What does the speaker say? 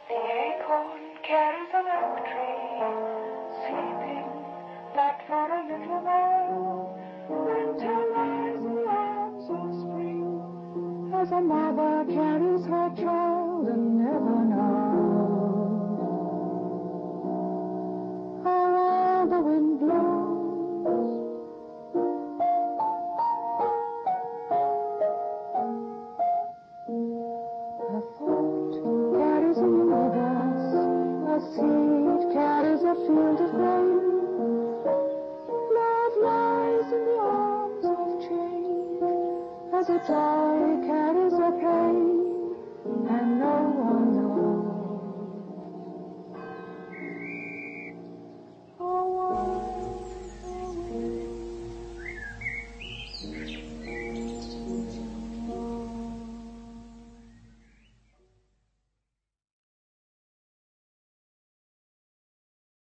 The acorn carries an oak tree, sleeping but for a little while. Winter lies in the arms of spring, as a mother carries her child.